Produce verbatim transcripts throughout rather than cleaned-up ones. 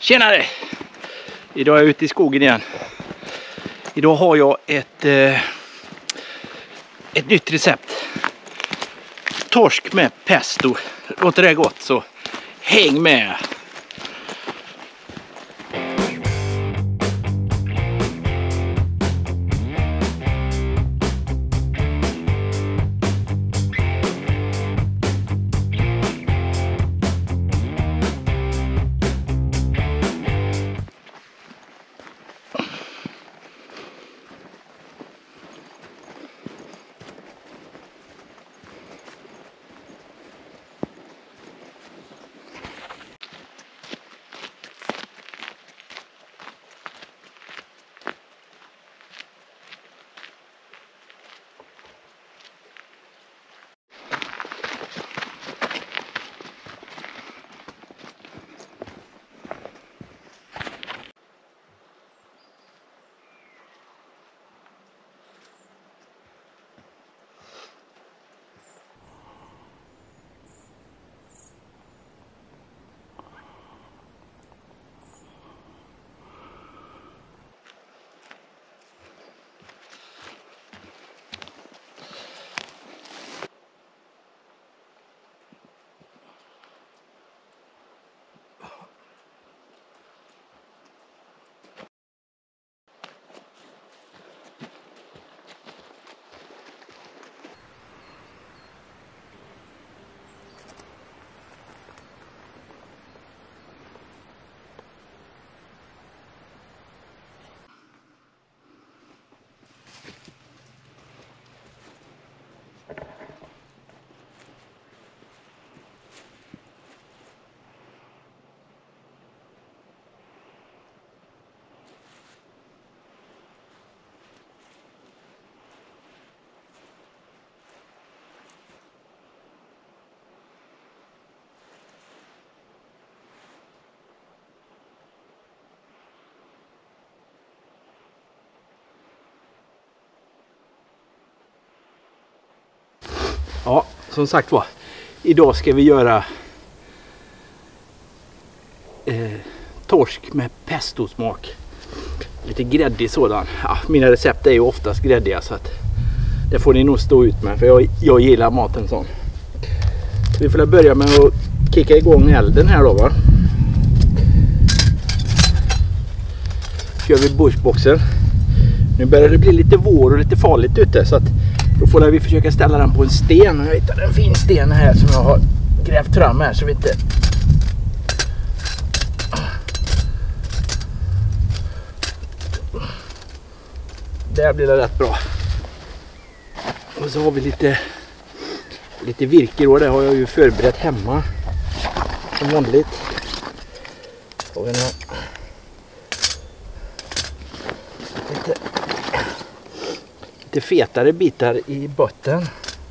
Tjenare! Idag är jag ute i skogen igen. Idag har jag ett, eh, ett nytt recept. Torsk med pesto. Låter det gott så häng med! Ja, som sagt var, idag ska vi göra eh, torsk med pestosmak. Lite gräddig sådan. Ja, mina recept är ju oftast gräddiga så att det får ni nog stå ut med för jag, jag gillar maten sån. Så vi får börja med att kicka igång elden här då, va. Kör vi bushboxen. Nu börjar det bli lite vår och lite farligt ute så att då får vi försöka ställa den på en sten. Jag hittade en fin sten här som jag har grävt fram här så vi inte... Där blir det rätt bra. Och så har vi lite lite virke då. Det har jag ju förberett hemma som vanligt. Och en lite lite fetare bitar i botten.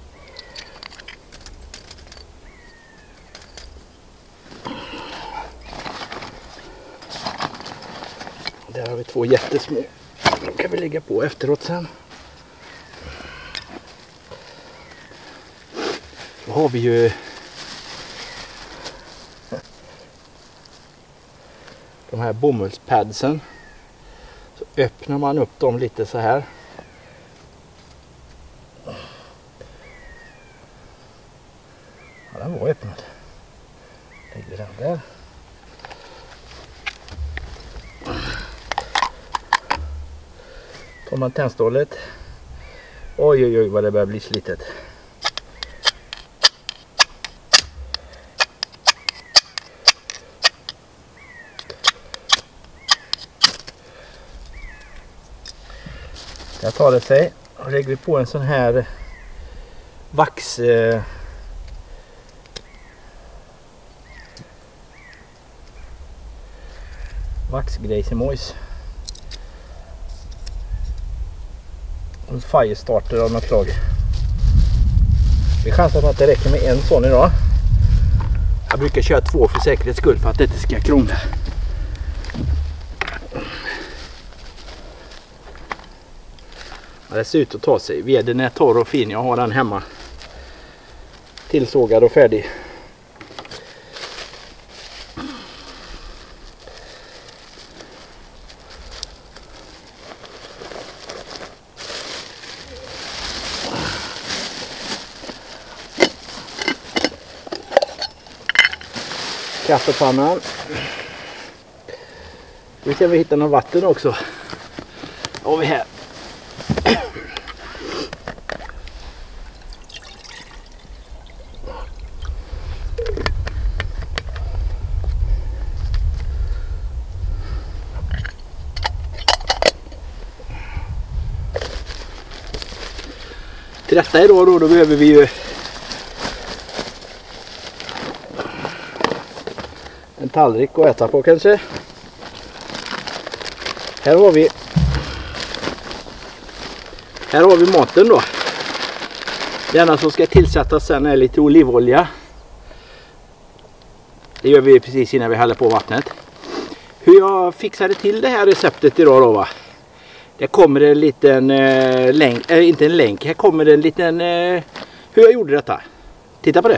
Där har vi två jättesmå. De kan vi lägga på efteråt sen. Då har vi ju de här bomullspadsen. Så öppnar man upp dem lite så här. Ja, den var öppnad. Lägger den där. Tar man tändstålet. Oj oj oj vad det börjar bli slitet. Jag tar det sig och lägger vi på en sån här vax eh, vaxgrejsimojs. En firestarter av något slag. Vi chansar på att det räcker med en sån idag. Jag brukar köra två för säkerhets skull för att det inte ska krångla. Ja, det ser ut att ta sig. Veden är torr och fin. Jag har den hemma. Tillsågad och färdig. kaffepannan. Vi ser om vi hittar någon vatten också. Och vi här. Till detta idag då, då behöver vi ju en tallrik att äta på kanske. Här har vi Här har vi maten då. Det enda som ska tillsättas sen är lite olivolja. Det gör vi precis innan vi häller på vattnet. Hur jag fixade till det här receptet idag då va. Det kommer en liten eh, länk, äh, inte en länk, här kommer en liten eh, hur jag gjorde detta. Titta på det.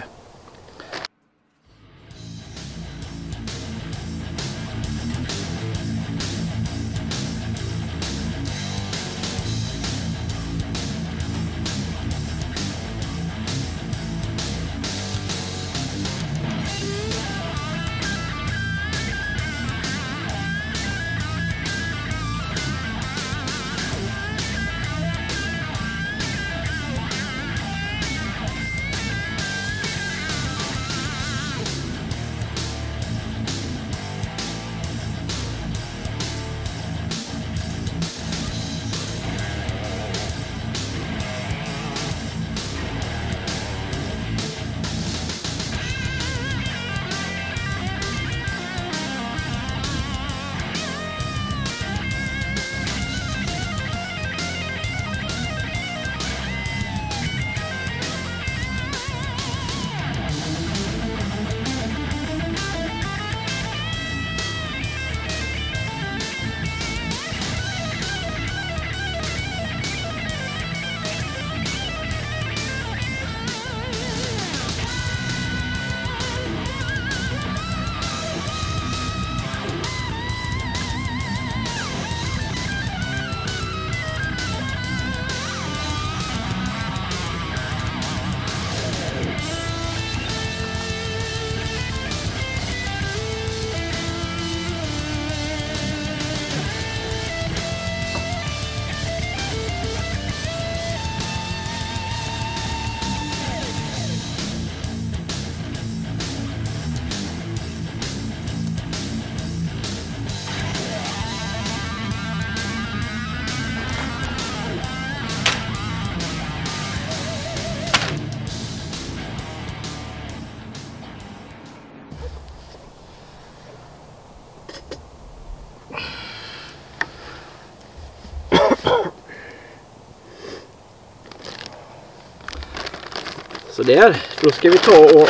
Så där, då ska vi ta och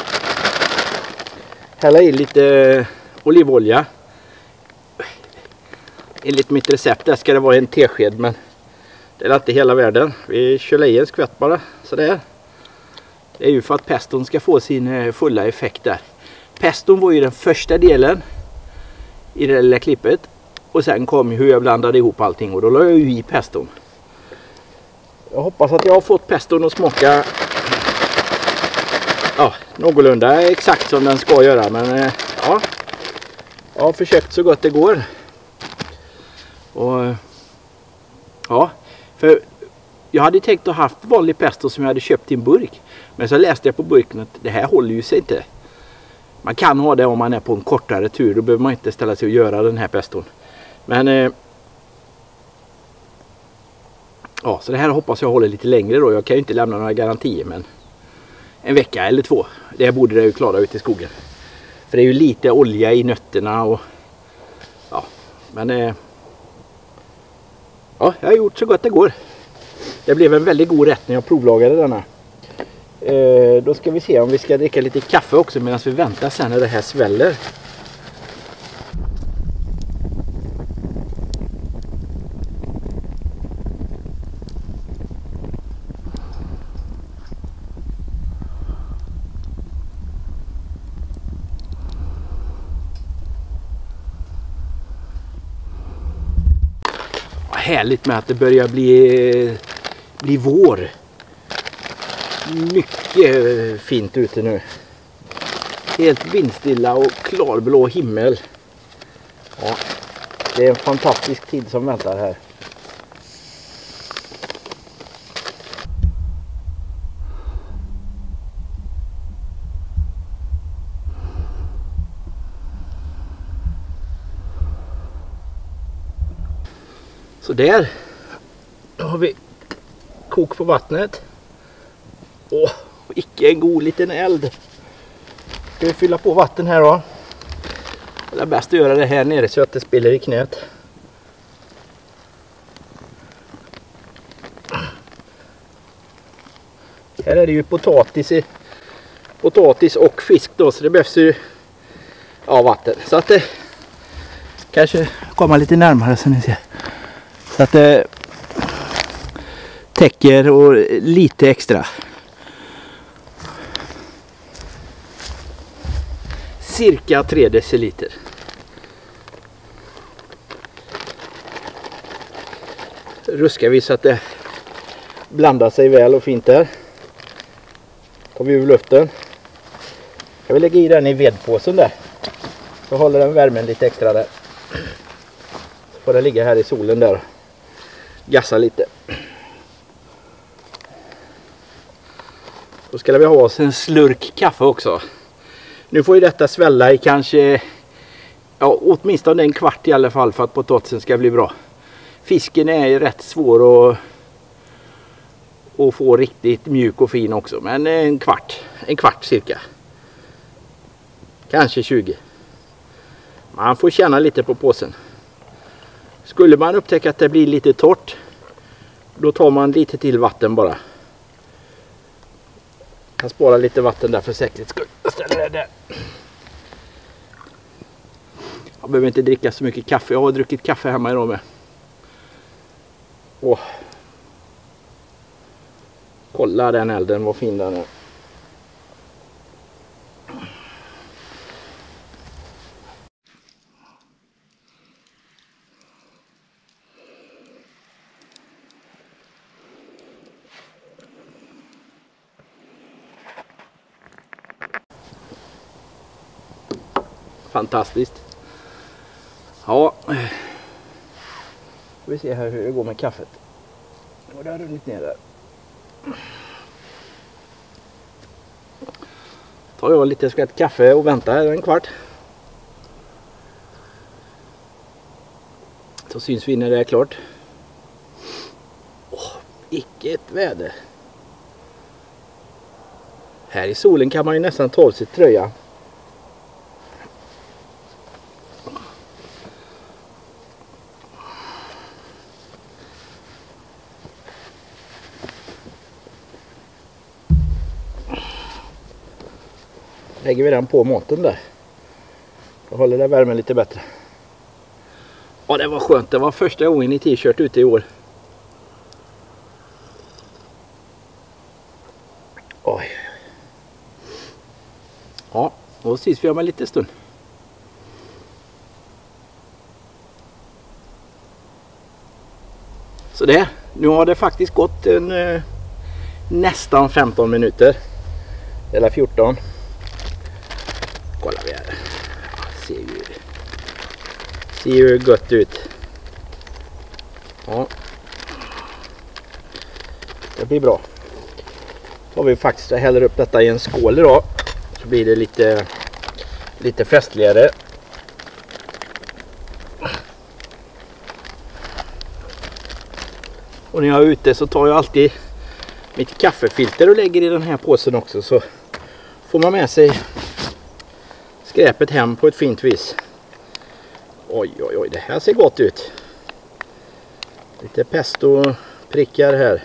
hälla i lite olivolja. Enligt mitt recept där ska det vara en tesked, men det är inte hela världen. Vi kör i en skvätt bara, sådär. Det är ju för att peston ska få sin fulla effekt där. Peston var ju den första delen i det lilla klippet. Och sen kom hur jag blandade ihop allting, och då la jag ju i peston. Jag hoppas att jag har fått peston att smaka ja, någorlunda exakt som den ska göra, men ja, jag har försökt så gott det går. Och ja, för jag hade tänkt att ha haft vanlig pesto som jag hade köpt i en burk, men så läste jag på burken att det här håller ju sig inte. Man kan ha det om man är på en kortare tur, då behöver man inte ställa sig och göra den här peston. Men eh, ja, så det här hoppas jag håller lite längre då. Jag kan ju inte lämna några garantier, men en vecka eller två, det borde det ju klara ut i skogen. För det är ju lite olja i nötterna och ja, men eh, ja, jag har gjort så gott det går. Det blev en väldigt god rätt när jag provlagade denna. Eh, då ska vi se om vi ska dricka lite kaffe också medan vi väntar sen när det här sväller. Härligt med att det börjar bli, bli vår. Mycket fint ute nu. Helt vindstilla och klarblå himmel. Ja, det är en fantastisk tid som väntar här. Så där har vi kok på vattnet. Åh, icke en god liten eld. Ska vi fylla på vatten här då? Det är bäst att göra det här nere så att det spiller i knät. Här är det ju potatis, i, potatis och fisk då, så det behövs ju ja, vatten. Så att det kanske kommer lite närmare så ni ser. Så att det täcker och lite extra. Cirka tre deciliter. Ruskar vi så att det blandar sig väl och fint där. Tar vi ur luften. Jag vill lägga i den i vedpåsen där. Så håller den värmen lite extra där. Så får den ligga här i solen där. Gassa lite. Då ska vi ha oss en slurk kaffe också. Nu får ju detta svälla i kanske ja, åtminstone en kvart i alla fall för att potatisen ska bli bra. Fisken är ju rätt svår att, att få riktigt mjuk och fin också. Men en kvart, en kvart cirka. Kanske tjugo. Man får känna lite på påsen. Skulle man upptäcka att det blir lite torrt, då tar man lite till vatten bara. Jag sparar lite vatten där för säkerhets skull. Jag ställer det där. Jag behöver inte dricka så mycket kaffe. Jag har druckit kaffe hemma idag med. Åh. Kolla den elden, vad fin den är. Fantastiskt. Ja. Vi ser här hur det går med kaffet. Och det har runnit ner där. Tar jag lite skvätt kaffe och väntar här en kvart. Så syns vi när det är klart. Åh, icke ett väder. Här i solen kan man ju nästan ta av sig tröja. Lägger vi den på maten där. Då håller det värmen lite bättre. Ja, det var skönt. Det var första gången i t-shirt ute i år. Oj. Ja, då ses vi om en liten stund. Så det, nu har det faktiskt gått en eh, nästan femton minuter. Eller fjorton. Kolla vi här. Ja, ser ju ser ju gott ut. Ja. Det blir bra. Då har vi faktiskt häller upp detta i en skål då. Så blir det lite lite festligare. Och när jag är ute så tar jag alltid mitt kaffefilter och lägger i den här påsen också, så får man med sig skräpet hem på ett fint vis. Oj, oj, oj, det här ser gott ut. Lite pesto prickar här.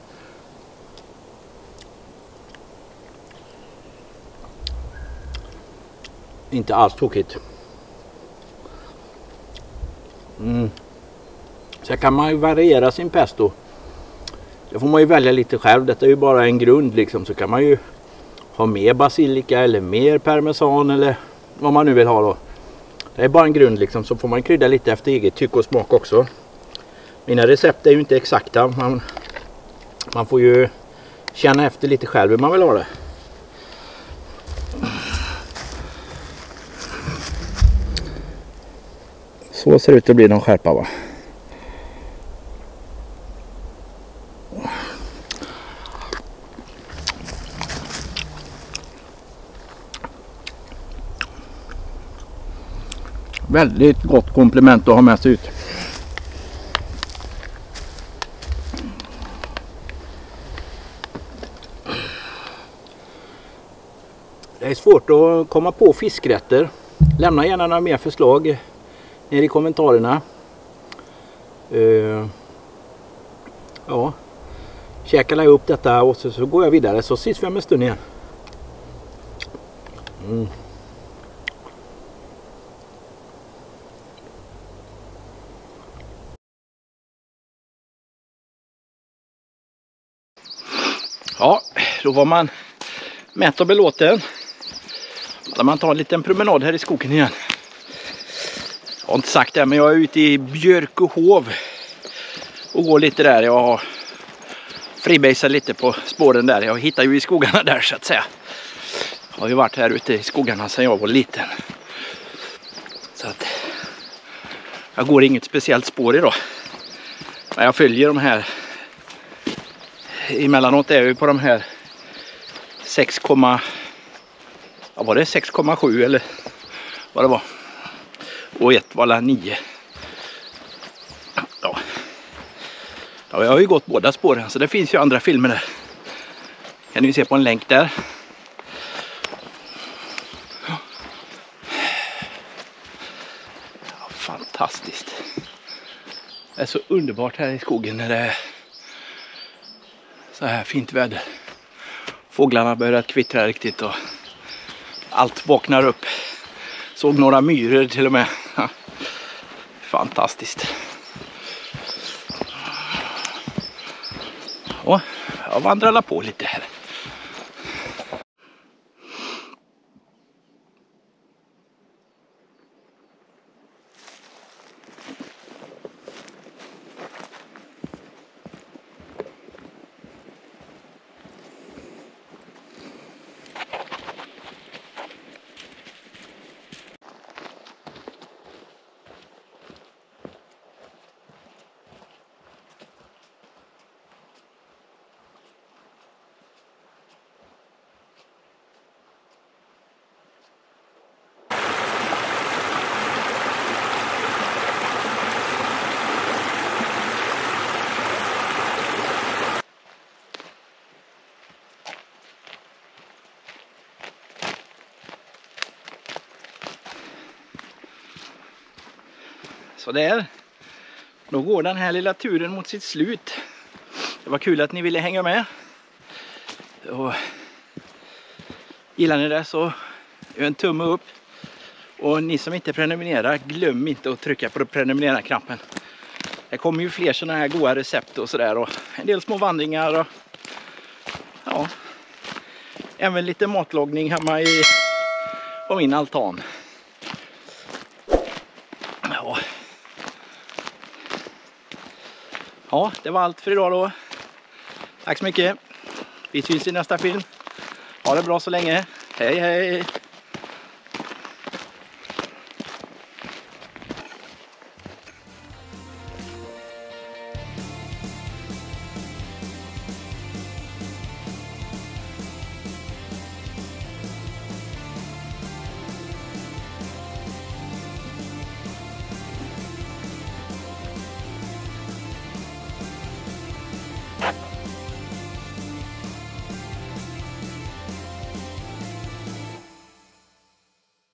Inte alls tokigt. Mm. Så kan man ju variera sin pesto. Det får man ju välja lite själv. Detta är ju bara en grund liksom. Så kan man ju ha mer basilika eller mer parmesan eller vad man nu vill ha då. Det är bara en grund liksom. Så får man krydda lite efter eget tycke och smak också. Mina recept är ju inte exakta. Man, man får ju känna efter lite själv hur man vill ha det. Så ser det ut att bli någon skärpa, va? Väldigt gott komplement att ha med sig ut. Det är svårt att komma på fiskrätter. Lämna gärna några mer förslag ner i kommentarerna. Uh, ja, käkar jag upp detta och så, så går jag vidare, så ses vi om en stund igen. Mm. Ja, då var man mätt och belåten. När man tar en liten promenad här i skogen igen. Jag har inte sagt det, men jag är ute i Björkehov och går lite där. Jag har freebasat lite på spåren där. Jag hittar ju i skogarna där, så att säga. Jag har ju varit här ute i skogarna sedan jag var liten. Så att jag går inget speciellt spår idag. Men jag följer de här. Emellanåt är jag ju på de här sex, ja, var det sex komma sju eller vad det var. Och ett var nio. Ja. Ja, jag har ju gått båda spåren, så det finns ju andra filmer där. Kan ni se på en länk där. Ja, fantastiskt. Det är så underbart här i skogen när det är så här fint väder. Fåglarna börjar kvittra riktigt och allt vaknar upp. Såg några myror till och med. Fantastiskt. Och jag vandrar alla på lite här. Så där, då går den här lilla turen mot sitt slut. Det var kul att ni ville hänga med. Och gillar ni det så gör en tumme upp. Och ni som inte prenumererar, glöm inte att trycka på prenumerera-knappen. Det kommer ju fler sådana här goda recept och sådär. Och en del små vandringar och ja, även lite matlagning hemma i, på min altan. Ja. Ja, det var allt för idag då. Tack så mycket. Vi syns i nästa film. Ha det bra så länge. Hej hej!